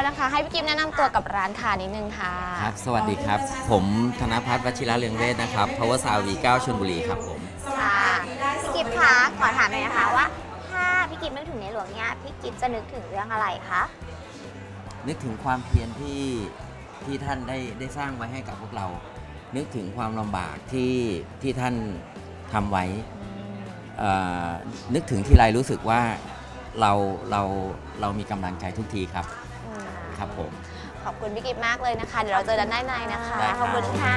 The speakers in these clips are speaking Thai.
นะคะให้พี่กิฟแนะนำตัวกับร้านค้านิดนึงค่ะครับสวัสดีครับผมธนภัทร วชิระเรืองเวชนะครับ Power Sound V9 ชลบุรีครับผมค่ะพี่กิฟคะขอถามหน่อยนะคะว่าถ้าพี่กิฟนึกถึงในหลวงเนี่ยพี่กิฟจะนึกถึงเรื่องอะไรคะนึกถึงความเพียรที่ท่านได้สร้างไว้ให้กับพวกเรานึกถึงความลำบากที่ท่านทำไว้นึกถึงที่ไรรู้สึกว่าเรามีกำลังใจทุกทีครับครับผมขอบคุณพี่กิฟมากเลยนะคะเดี๋ยวเราเจอกันด้านในนะคะขอบคุณค่ะ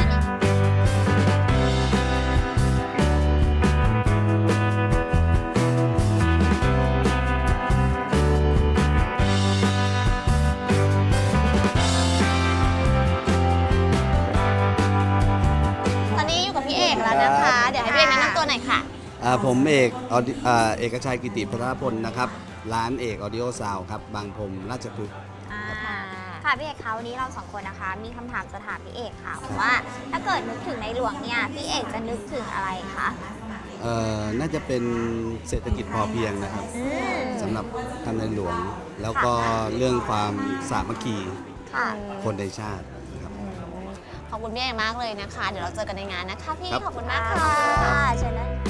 ตอนนี้อยู่กับพี่เอกแล้วนะคะเดี๋ยวให้พี่เอกแนะนำตัวหน่อยค่ะผมเอกชัยกิติพัฒนพลนะครับร้านเอกออดิโอซาวครับบางพรมราชพฤกษ์ค่ะพี่เอกคะวันนี้เราสองคนนะคะมีคำถามจะถามพี่เอกค่ะว่าถ้าเกิดนึกถึงในหลวงเนี่ยพี่เอกจะนึกถึงอะไรคะน่าจะเป็นเศรษฐกิจพอเพียงนะครับสำหรับท่านในหลวงแล้วก็เรื่องความสามัคคีคนในชาตินะครับขอบคุณพี่เอกมากเลยนะคะเดี๋ยวเราเจอกันในงานนะคะพี่ขอบคุณมากค่ะเชิญเลย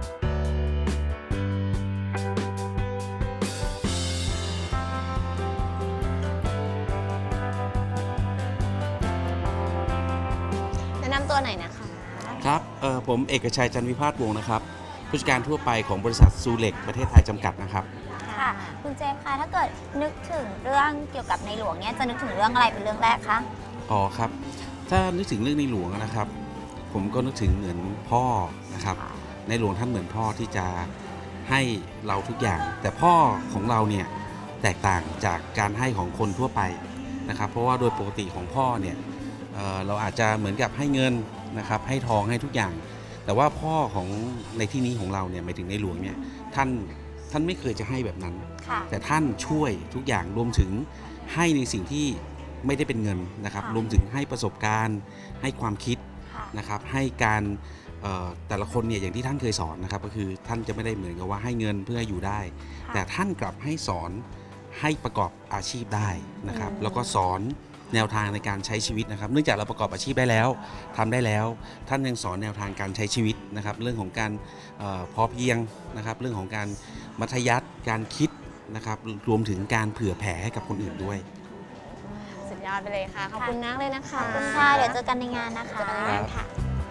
นำตัวไหนนะคะครับผมเอกชัยจันวิพาสวงศ์นะครับผู้จัดการทั่วไปของบริษัทซูเล็กประเทศไทยจำกัดนะครับค่ะคุณเจมส์คะถ้าเกิดนึกถึงเรื่องเกี่ยวกับในหลวงเนี่ยจะนึกถึงเรื่องอะไรเป็นเรื่องแรกคะอ๋อครับถ้านึกถึงเรื่องในหลวงนะครับผมก็นึกถึงเหมือนพ่อนะครับในหลวงท่านเหมือนพ่อที่จะให้เราทุกอย่างแต่พ่อของเราเนี่ยแตกต่างจากการให้ของคนทั่วไปนะครับเพราะว่าโดยปกติของพ่อเนี่ยเราอาจจะเหมือนกับให้เงินนะครับให้ทองให้ทุกอย่างแต่ว่าพ่อของในที่นี้ของเราเนี่ยหมายถึงในหลวงเนี่ยท่านไม่เคยจะให้แบบนั้นแต่ท่านช่วยทุกอย่างรวมถึงให้ในสิ่งที่ไม่ได้เป็นเงินนะครับรวมถึงให้ประสบการณ์ให้ความคิดนะครับให้การแต่ละคนเนี่ยอย่างที่ท่านเคยสอนนะครับก็คือท่านจะไม่ได้เหมือนกับว่าให้เงินเพื่ออยู่ได้แต่ท่านกลับให้สอนให้ประกอบอาชีพได้นะครับแล้วก็สอนแนวทางในการใช้ชีวิตนะครับเนื่องจากเราประกอบอาชีพได้แล้วทำได้แล้วท่านยังสอนแนวทางการใช้ชีวิตนะครับเรื่องของการพอเพียงนะครับเรื่องของการมัธยัสถ์การคิดนะครับรวมถึงการเผื่อแผ่ให้กับคนอื่นด้วยสุดยอดไปเลยค่ะขอบคุณมากเลยนะคะขอบคุณค่ะเดี๋ยวเจอกันในงานนะคะค่ะ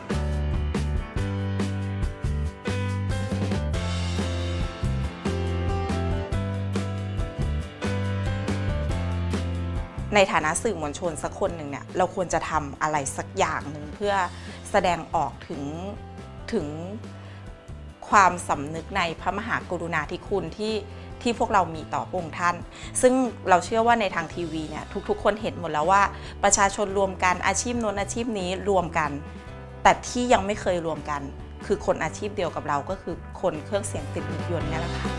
ในฐานะสื่อมวลชนสักคนหนึ่งเนี่ยเราควรจะทำอะไรสักอย่างหนึ่งเพื่อแสดงออกถึงความสำนึกในพระมหากรุณาธิคุณที่พวกเรามีต่อพระองค์ท่านซึ่งเราเชื่อว่าในทางทีวีเนี่ยทุกคนเห็นหมดแล้วว่าประชาชนรวมกันอาชีพโน้นอาชีพนี้รวมกันแต่ที่ยังไม่เคยรวมกันคือคนอาชีพเดียวกับเราก็คือคนเครื่องเสียงติดรถยนต์นี่แหละค่ะ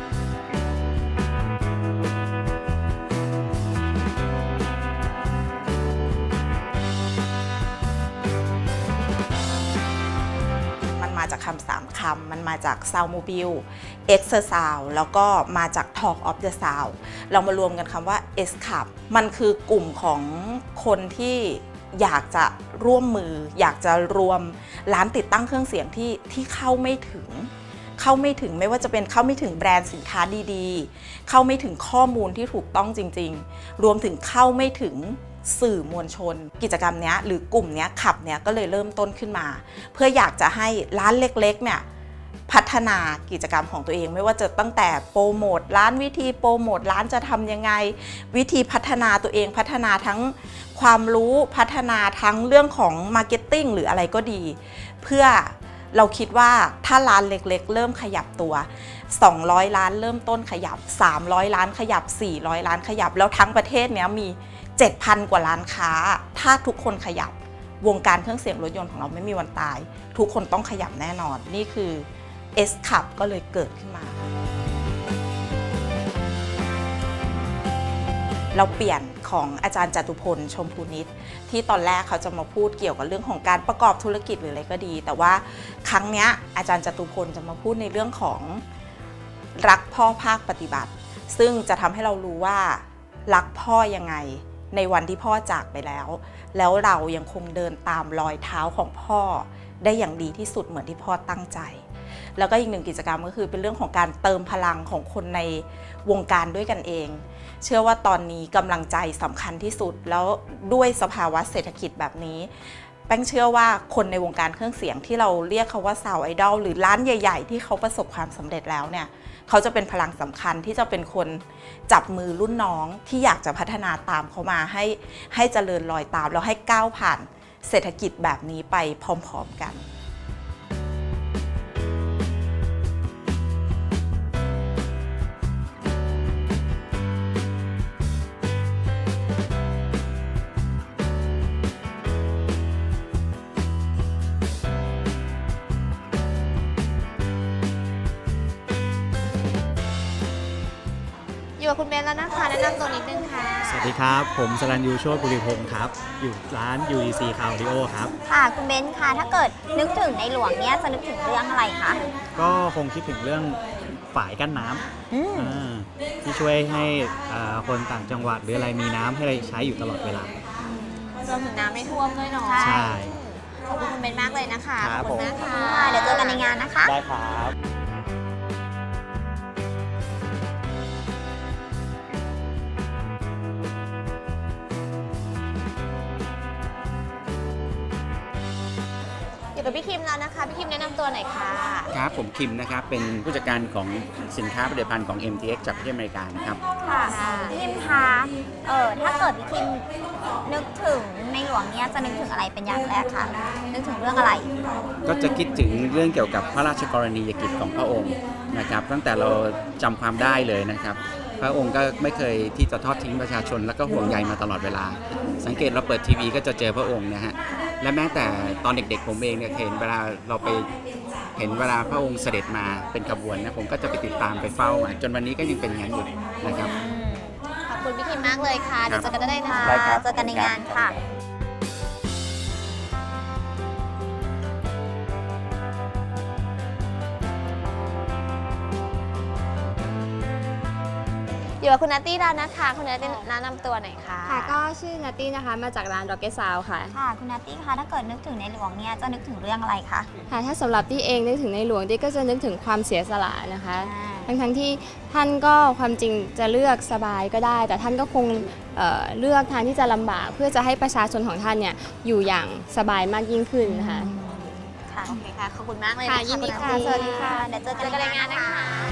มาจากคำ3 คำมันมาจาก Sound Mobile Exersound แล้วก็มาจาก Talk of the Sound เรามารวมกันคำว่า S Club มันคือกลุ่มของคนที่อยากจะร่วมมืออยากจะรวมร้านติดตั้งเครื่องเสียงที่เข้าไม่ถึงไม่ว่าจะเป็นเข้าไม่ถึงแบรนด์สินค้าดีๆเข้าไม่ถึงข้อมูลที่ถูกต้องจริงๆรวมถึงเข้าไม่ถึงสื่อมวลชนกิจกรรมนี้หรือกลุ่มนี้ขับก็เลยเริ่มต้นขึ้นมาเพื่ออยากจะให้ร้านเล็กๆเนี่ยพัฒนากิจกรรมของตัวเองไม่ว่าจะตั้งแต่โปรโมทร้านวิธีโปรโมทร้านจะทำยังไงวิธีพัฒนาตัวเองพัฒนาทั้งความรู้พัฒนาทั้งเรื่องของมาร์เก็ตติ้งหรืออะไรก็ดีเพื่อเราคิดว่าถ้าร้านเล็กๆเริ่มขยับตัว200 ล้านเริ่มต้นขยับ300 ล้านขยับ400 ล้านขยับแล้วทั้งประเทศเนี้ยมี7,000 กว่าร้านค้าถ้าทุกคนขยับวงการเครื่องเสียงรถยนต์ของเราไม่มีวันตายทุกคนต้องขยับแน่นอนนี่คือ S Club ก็เลยเกิดขึ้นมาเราเปลี่ยนของอาจารย์จตุพลชมพูนิตที่ตอนแรกเขาจะมาพูดเกี่ยวกับเรื่องของการประกอบธุรกิจหรืออะไรก็ดีแต่ว่าครั้งนี้อาจารย์จตุพลจะมาพูดในเรื่องของรักพ่อภาคปฏิบัติซึ่งจะทำให้เรารู้ว่ารักพ่อยังไงในวันที่พ่อจากไปแล้วเรายังคงเดินตามรอยเท้าของพ่อได้อย่างดีที่สุดเหมือนที่พ่อตั้งใจแล้วก็อีกหนึ่งกิจกรรมก็คือเป็นเรื่องของการเติมพลังของคนในวงการด้วยกันเองเชื่อว่าตอนนี้กำลังใจสำคัญที่สุดแล้วด้วยสภาวะเศรษฐกิจแบบนี้แป้งเชื่อว่าคนในวงการเครื่องเสียงที่เราเรียกเขาว่าซาวด์ไอดอลหรือร้านใหญ่ๆที่เขาประสบความสำเร็จแล้วเนี่ยเขาจะเป็นพลังสำคัญที่จะเป็นคนจับมือรุ่นน้องที่อยากจะพัฒนาตามเขามาให้เจริญรอยตามแล้วให้ก้าวผ่านเศรษฐกิจแบบนี้ไปพร้อมๆกันอยู่กับคุณเบนแล้วนะคะแนะนำตัวนิดนึงค่ะสวัสดีครับผมสรัญยูโชติบุริพงศ์ครับอยู่ร้าน UDC Audio ครับค่ะคุณเบนซ์คะถ้าเกิดนึกถึงในหลวงเนี่ยจะนึกถึงเรื่องอะไรคะก็คงคิดถึงเรื่องฝายกั้นน้ำที่ช่วยให้คนต่างจังหวัดหรืออะไรมีน้ำให้ใช้อยู่ตลอดเวลารวมถึงน้ำไม่ท่วมด้วยเนาะใช่ขอบคุณคุณเบนมากเลยนะคะครับขอบคุณมากค่ะเดี๋ยวเจอกันในงานนะคะได้ครับอยู่กับพี่คิมแล้วนะคะพี่คิมแนะนำตัวหน่อยค่ะครับผมคิมนะครับเป็นผู้จัดการของสินค้าผลิตภัณฑ์ของ MTX จากประเทศอเมริกานะครับค่ะพี่คิมคะถ้าเกิดพี่คิมนึกถึงในหลวงเนี่ยจะนึกถึงอะไรเป็นอย่างแรกคะนึกถึงเรื่องอะไรก็จะคิดถึงเรื่องเกี่ยวกับพระราชกรณียกิจของพระองค์นะครับตั้งแต่เราจำความได้เลยนะครับ พระองค์ก็ไม่เคยที่จะทอดทิ้งประชาชนแล้วก็ห่วงใยมาตลอดเวลาสังเกตเราเปิดทีวีก็จะเจอพระองค์นะฮะและแม้แต่ตอนเด็กๆผมเองเนี่ยเห็นเวลาเราไปเห็นเวลาพระองค์เสด็จมาเป็นขบวนนะผมก็จะไปติดตามไปเฝ้าจนวันนี้ก็ยังเป็นอย่างนั้นอยู่นะครับขอบคุณพี่คิมมากเลยค่ะเดี๋ยวเจอกันได้นะคะได้ครับเจอกันในงานค่ะอยู่กับคุณนัตตี้แล้วนะคะคุณนัตตี้แนะนำตัวหน่อยค่ะค่ะก็ชื่อนัตตี้นะคะมาจากร้าน Rocket Sound ค่ะค่ะคุณนัตตี้คะถ้าเกิดนึกถึงในหลวงเนี่ยจะนึกถึงเรื่องอะไรคะค่ะถ้าสำหรับตี้เองนึกถึงในหลวงตี้ก็จะนึกถึงความเสียสละนะคะทั้งที่ท่านก็ความจริงจะเลือกสบายก็ได้ แต่ท่านก็คงเลือกทางที่จะลำบากเพื่อจะให้ประชาชนของท่านเนี่ยอยู่อย่างสบายมากยิ่งขึ้นนะคะค่ะโอเคค่ะขอบคุณมากเลยค่ะนะคะยินดีณค่ะนัตตี้สวัสดีค่ะเดี๋ยวเจอกันในงานนะคะ